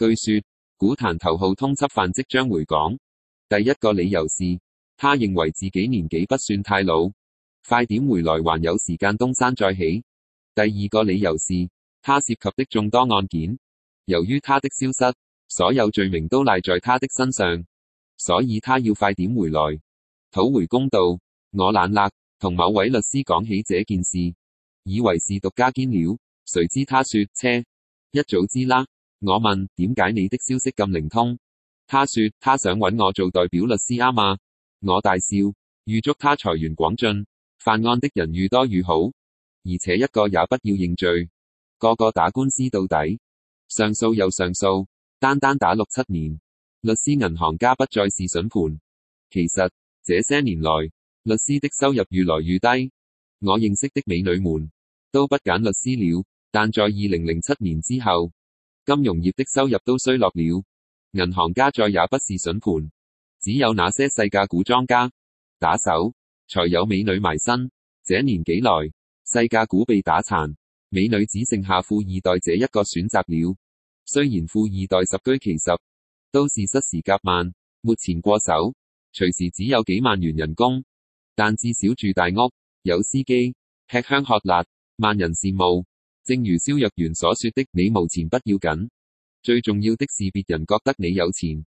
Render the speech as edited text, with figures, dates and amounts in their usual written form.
據說，股壇頭號通緝犯即將回港。第一個理由是，他認為自己年紀不算太老，快點回來還有時間東山再起。第二個理由是，他涉及的眾多案件，由於他的消失，所有罪名都賴在他的身上，所以他要快點回來，討回公道。我懶勒同某位律師講起這件事，以為是獨家堅料，誰知他說：切，一早知啦。我問點解你的消息咁靈通，他說他想揾我做代表律師啱嘛。我大笑，預祝他財源廣進，犯案的人愈多愈好，而且一個也不要認罪，個個打官司到底，上訴又上訴，單單打6、7年。律師銀行家不再是筍盤。其實這些年來，律師的收入愈來愈低。我認識的美女們都不揀律師了，但在2007年之後，金融業的收入都衰落了。銀行家再也不是筍盤，只有那些細價股莊家、打手才有美女埋身。這年幾來，細價股被打殘，美女只剩下富二代這一個選擇了。雖然富二代十居其十都是失時夾萬，沒錢過手，隨時只有幾萬元人工，但至少住大屋，有司機，吃香喝辣，萬人羨慕。正如蕭若元所說的，你無錢不要緊，最重要的是別人覺得你有錢。